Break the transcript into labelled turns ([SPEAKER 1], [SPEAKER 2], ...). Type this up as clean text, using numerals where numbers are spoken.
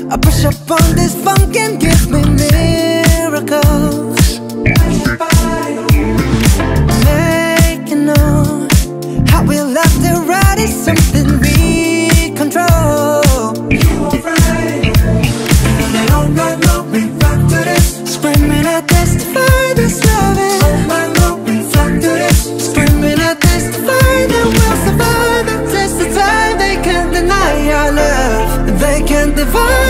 [SPEAKER 1] I push up on this funk and give me miracles. Making known how we love to ride is something we control. All night long we rock to this, screaming I testify this loving. All night long we rock to this, screaming I testify that we'll survive the test of time. They can't deny our love, they can't divide